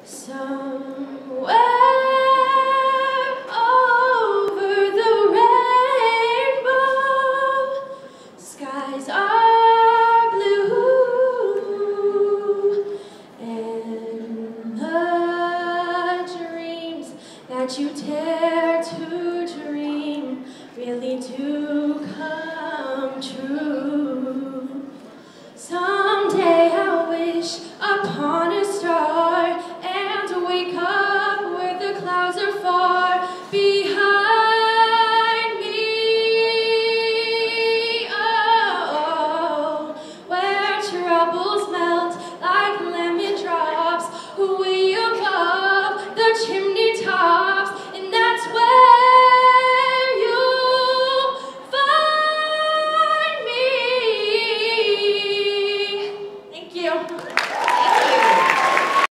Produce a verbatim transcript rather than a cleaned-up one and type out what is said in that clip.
Somewhere over the rainbow, skies are blue, and the dreams that you dare to dream really do come true.